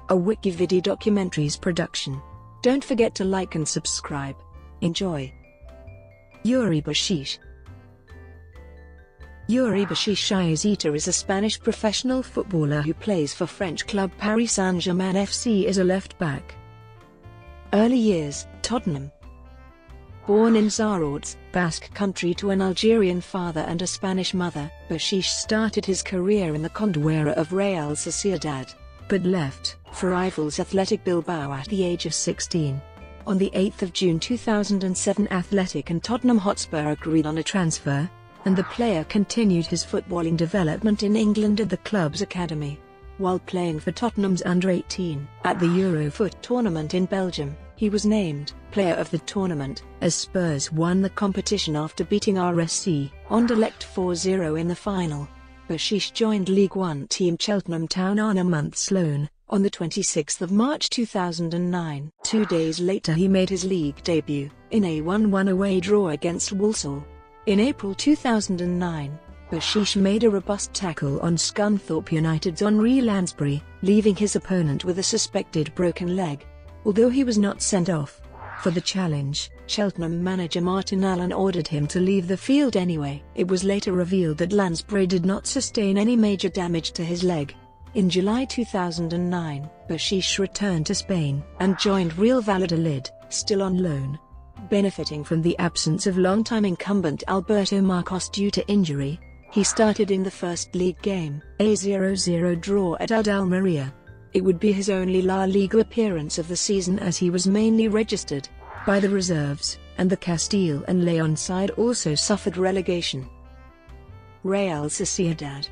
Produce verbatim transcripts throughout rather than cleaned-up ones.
a Wikividi Documentaries production. Don't forget to like and subscribe. Enjoy. Yuri Bashish. Yuri Bashish is a Spanish professional footballer who plays for French club Paris Saint-Germain F C as a left-back. Early years, Tottenham. Born in Zarautz, Basque Country to an Algerian father and a Spanish mother, Bashish started his career in the Cantera of Real Sociedad, but left for rivals Athletic Bilbao at the age of sixteen. On the eighth of June two thousand seven, Athletic and Tottenham Hotspur agreed on a transfer, and the player continued his footballing development in England at the club's academy. While playing for Tottenham's under eighteen at the Eurofoot tournament in Belgium, he was named Player of the Tournament, as Spurs won the competition after beating R S C Anderlecht four zero in the final. Bashish joined League One team Cheltenham Town on a month's loan, on the twenty-sixth of March two thousand nine. Two days later he made his league debut, in a one one away draw against Walsall. In April two thousand nine, Bashish made a robust tackle on Scunthorpe United's Henri Lansbury, leaving his opponent with a suspected broken leg. Although he was not sent off for the challenge, Cheltenham manager Martin Allen ordered him to leave the field anyway. It was later revealed that Lansbury did not sustain any major damage to his leg. In July two thousand nine, Bashish returned to Spain and joined Real Valladolid, still on loan. Benefiting from the absence of longtime incumbent Alberto Marcos due to injury, he started in the first league game, a zero zero draw at Almería. It would be his only La Liga appearance of the season, as he was mainly registered by the reserves, and the Castile and León side also suffered relegation. Real Sociedad.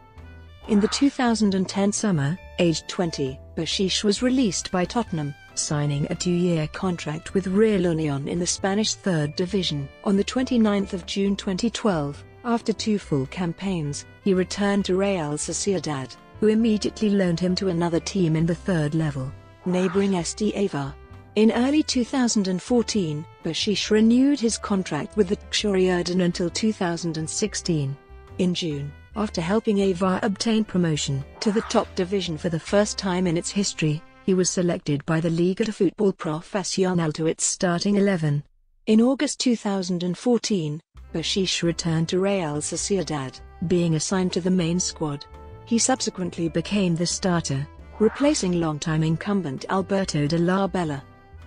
In the two thousand ten summer, aged twenty, Bashish was released by Tottenham, signing a two-year contract with Real Unión in the Spanish third division. On the twenty-ninth of June twenty twelve, after two full campaigns, he returned to Real Sociedad, who immediately loaned him to another team in the third level, neighbouring S D Eibar. In early two thousand fourteen, Bashish renewed his contract with the Xuriurden until two thousand sixteen. In June, after helping Eibar obtain promotion to the top division for the first time in its history, he was selected by the Liga de Futbol Profesional to its starting eleven. In August two thousand fourteen, Bashish returned to Real Sociedad, being assigned to the main squad. He subsequently became the starter, replacing longtime incumbent Alberto de la Bella.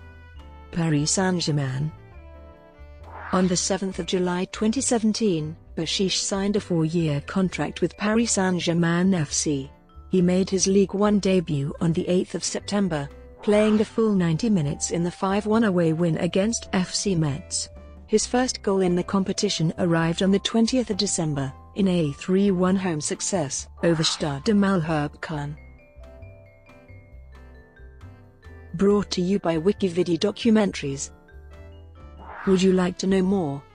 Paris Saint-Germain. On the seventh of July twenty seventeen, Bashish signed a four-year contract with Paris Saint-Germain F C. He made his League One debut on the eighth of September, playing a full ninety minutes in the five one away win against F C Metz. His first goal in the competition arrived on the twentieth of December, in a three one home success over Stade Malherbe Caen. Brought to you by Wikividi Documentaries. Would you like to know more?